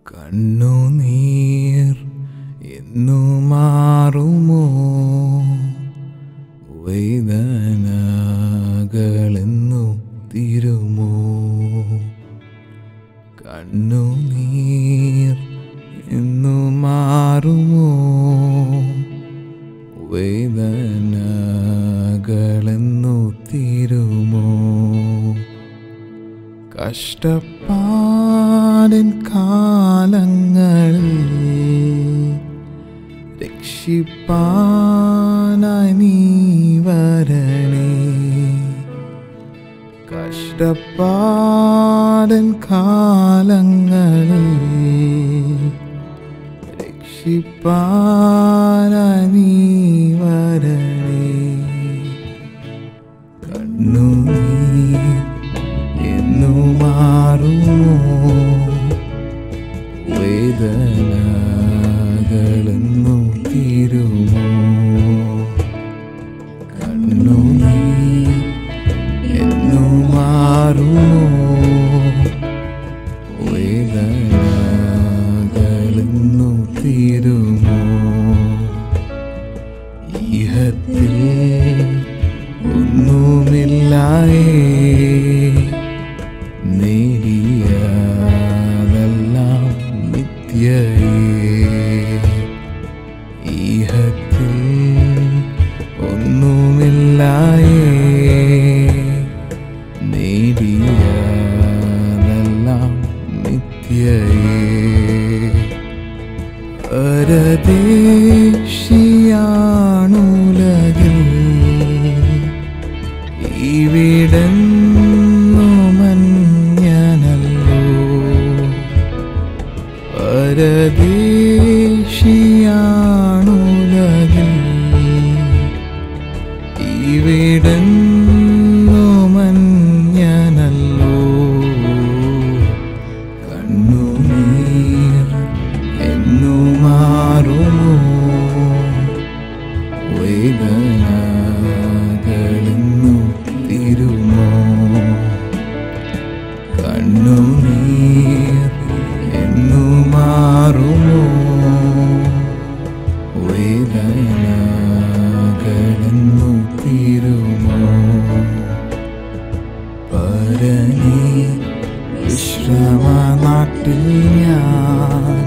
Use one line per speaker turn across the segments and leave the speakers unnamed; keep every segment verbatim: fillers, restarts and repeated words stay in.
കണ്ണുനീർ എന്നു മാറുമോ, വേദനകളെന്നു തീരുമോ? കണ്ണുനീർ എന്നു മാറുമോ, വേദനകളെന്നു തീരുമോ? കഷ്ടപ്പാടിൻ കാലങ്ങളിൽ രക്ഷിപ്പാനായി നീ വരണേ. കഷ്ടപ്പാടിൻ കാലങ്ങളിൽ രക്ഷിപ്പാനായി നീ വരണേ. കണ്ണുനീർ എന്നു മാറുമോ, വേദനകളെന്നു തീരുമോ? കണ്ണുനീർ എന്നു മാറുമോ, വേദനകളെന്നു തീരുമോ? ഇഹത്തിൽ ഒന്നുമില്ലായേ, നേടിയതെല്ലാം മിഥ്യയേ. ഇഹത്തിൽ ഒന്നുമില്ലായേ, നേടിയതെല്ലാം മിഥ്യയേ. പരദേശിയാണുലകിൽ ഇവിടെന്നുമന്യനല്ലോ. പരദേശിയാണുലകിൽ ഇവിടെന്നുമന്യനല്ലോ. കണ്ണുനീർ എന്നു മാറുമോ, വേദനകളെന്നു തീരുമോ? കണ്ണുനീർ എന്നു മാറുമോ, വേദനകളെന്നു തീരുമോ? പരനീ വിശ്രമനാട്ടിൽ ഞാൻ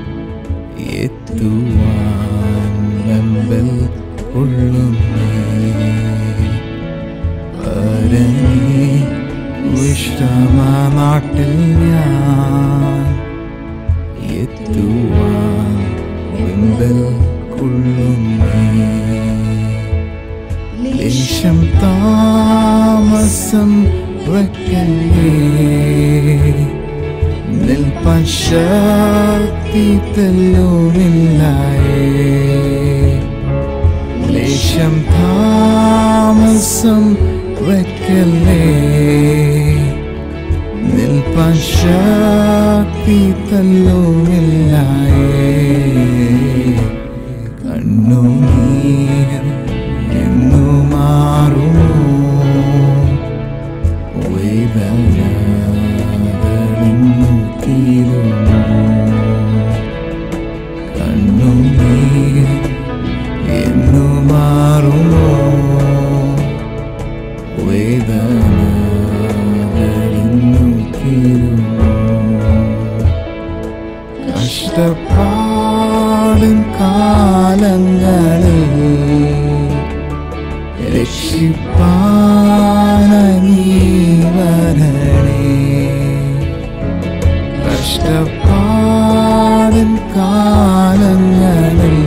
എത്തുവാൻ വെമ്പൽ കൊള്ളുന്നേ. പരനീ വിശ്രമനാട്ടിൽ ഞാൻ എത്തുവാൻ വെമ്പൽ കൊള്ളുന്നേ. ലേശം താമസം വയ്ക്കല്ലേ, നിൽപ്പാൻ ശക്തി തെല്ലുമില്ലായേ. ലേശം താമസം വയ്ക്കല്ലേ, നിൽപ്പാൻ ശക്തി തെല്ലുമില്ലായേ. കണ്ണുനീർ എന്നു മാറുമോ, വേദനകളെന്നു തീരുമോ? കണ്ണുനീർ എന്നു മാറുമോ, വേദനകളെന്നു തീരുമോ? കഷ്ടപ്പാടിൻ കാലങ്ങളിൽ രക്ഷിപ്പാനായി നീ വരണേ. കഷ്ടപ്പാടിൻ കാലങ്ങളിൽ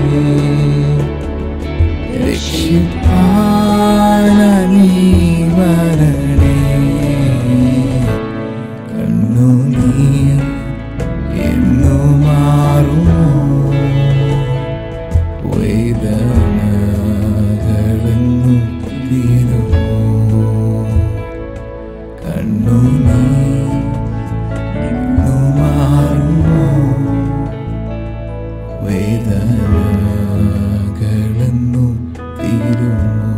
രക്ഷിപ്പാനായി നീ വരണേ. കണ്ണുനീർ എന്നു മാറുമോ, വേദനകളെന്നു തീരുമോ? കണ്ണുനീർ എന്നു മാറുമോ, വേദനകളെന്നു തീരുമോ?